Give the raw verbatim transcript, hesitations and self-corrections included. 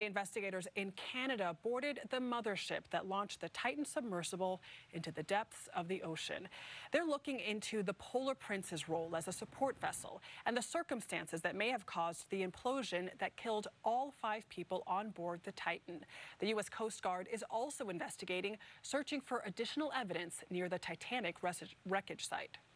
Investigators in Canada boarded the mothership that launched the Titan submersible into the depths of the ocean. They're looking into the Polar Prince's role as a support vessel and the circumstances that may have caused the implosion that killed all five people on board the Titan. The U S Coast Guard is also investigating, searching for additional evidence near the Titanic wreckage site.